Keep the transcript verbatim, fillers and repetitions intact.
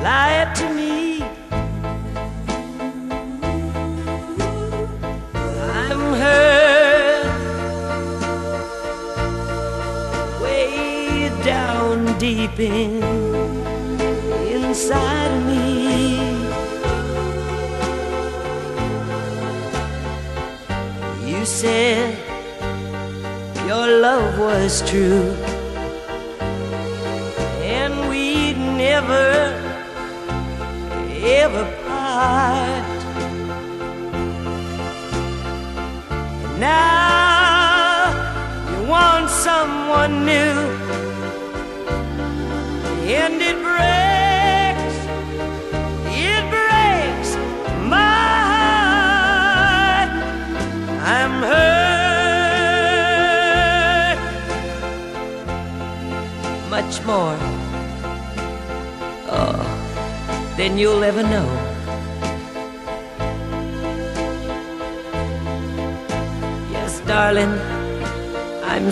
lied to me. I'm hurt way down deep in inside of me. You said your love was true, and we'd never, ever part. And now you want someone new, and it breaks, it breaks my heart. I'm hurt much more, oh, than you'll ever know. Yes, darling, I'm